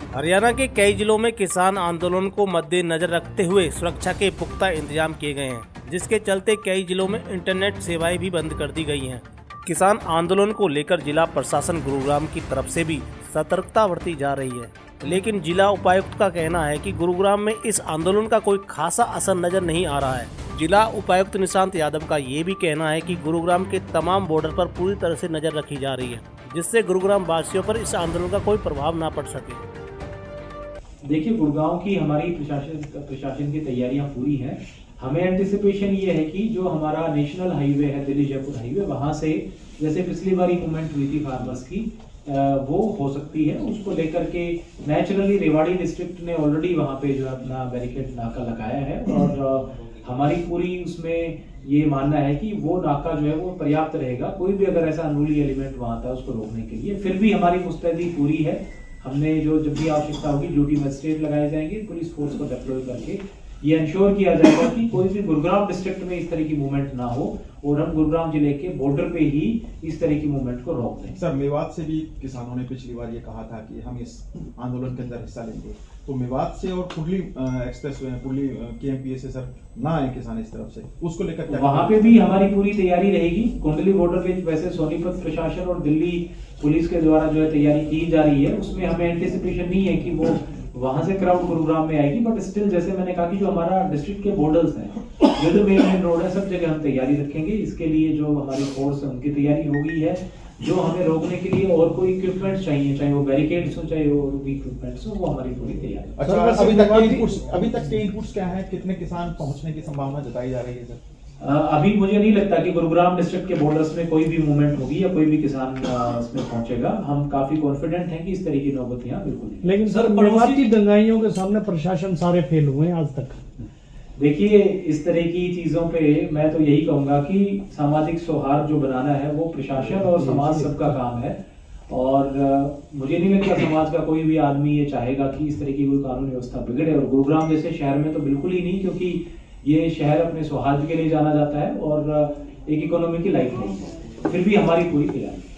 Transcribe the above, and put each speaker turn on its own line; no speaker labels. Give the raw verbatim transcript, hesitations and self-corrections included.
हरियाणा के कई जिलों में किसान आंदोलन को मद्देनजर रखते हुए सुरक्षा के पुख्ता इंतजाम किए गए हैं, जिसके चलते कई जिलों में इंटरनेट सेवाएं भी बंद कर दी गई हैं। किसान आंदोलन को लेकर जिला प्रशासन गुरुग्राम की तरफ से भी सतर्कता बरती जा रही है, लेकिन जिला उपायुक्त का कहना है कि गुरुग्राम में इस आंदोलन का कोई खासा असर नजर नहीं आ रहा है। जिला उपायुक्त निशांत यादव का ये भी कहना है कि गुरुग्राम के तमाम बॉर्डर पर पूरी तरह से नजर रखी जा रही है, जिससे गुरुग्राम वासियों पर इस आंदोलन का कोई प्रभाव न पड़ सके।
देखिए, गुड़गांव की हमारी प्रशासन प्रशासन की तैयारियां पूरी हैं। हमें एंटिसिपेशन ये है कि जो हमारा नेशनल हाईवे है, दिल्ली जयपुर हाईवे, वहां से जैसे पिछली बार मूवमेंट हुई थी फार्मर्स की, वो हो सकती है। उसको लेकर के नेचुरली रेवाड़ी डिस्ट्रिक्ट ने ऑलरेडी वहां पे जो है अपना बैरिकेड नाका लगाया है, और हमारी पूरी उसमें ये मानना है कि वो नाका जो है वो पर्याप्त रहेगा। कोई भी अगर ऐसा अनरूली एलिमेंट वहां आता है उसको रोकने के लिए, फिर भी हमारी मुस्तैदी पूरी है। हमने जो जब भी आवश्यकता होगी ड्यूटी मजिस्ट्रेट लगाए जाएंगे, पुलिस फोर्स को डिप्लॉय करके ये इंश्योर किया जाएगा कि कोई भी गुरुग्राम डिस्ट्रिक्ट में इस तरह की मूवमेंट ना हो, और हम गुरुग्राम जिले के बॉर्डर पे ही इस तरह की मूवमेंट को रोक दें।
सर, मेवात से भी किसानों ने पिछली बार ये कहा था कि हम इस आंदोलन के अंदर हिस्सा लेंगे, तो मेवात से और कुंडली एक्सप्रेस कुंडली केएमपीए से सर ना आए किसान इस तरफ से, उसको लेकर
वहां पे भी हमारी पूरी तैयारी रहेगी। कुंडली बॉर्डर पे वैसे सोनीपत प्रशासन और दिल्ली पुलिस के द्वारा जो है तैयारी की जा रही है, उसमें हमें एंटिसिपेशन नहीं है कि वो वहां से क्राउड गुरुग्राम में आएगी, बट स्टिल जैसे मैंने कहा कि जो हमारा डिस्ट्रिक्ट के बॉर्डर्स हैं, जो जो मेन मेन रोड है, सब जगह हम तैयारी रखेंगे। इसके लिए जो हमारी फोर्स है उनकी तैयारी हो गई है। जो हमें रोकने के लिए और कोई इक्विपमेंट चाहिए, चाहे वो बैरिकेड्स हो, चाहे वो इक्विपमेंट्स हो, वो हमारी पूरी तैयारी।
अच्छा, अभी तक के इनपुट्स अभी तक के इनपुट्स क्या है? कितने किसान पहुंचने की संभावना जताई जा रही है सर?
अभी मुझे नहीं लगता कि गुरुग्राम डिस्ट्रिक्ट के बॉर्डर्स में कोई भी मूवमेंट होगी या कोई भी किसान इसमें पहुंचेगा। हम काफी कॉन्फिडेंट हैं कि इस तरह की नौबतियां बिल्कुल नहीं।
लेकिन सर, पड़ोसी दंगाइयों के सामने प्रशासन सारे फेल हुए हैं आज तक।
देखिए, इस तरह की चीजों पे मैं तो यही कहूंगा कि सामाजिक सौहार्द जो बनाना है वो प्रशासन और समाज सबका काम है, और मुझे नहीं लगता समाज का कोई भी आदमी ये चाहेगा कि इस तरह की कोई कानून व्यवस्था बिगड़े। और गुरुग्राम जैसे शहर में तो बिल्कुल ही नहीं, क्योंकि ये शहर अपने सौहार्द के लिए जाना जाता है और एक इकोनॉमी की लाइफ नहीं है। फिर भी हमारी पूरी तैयारी।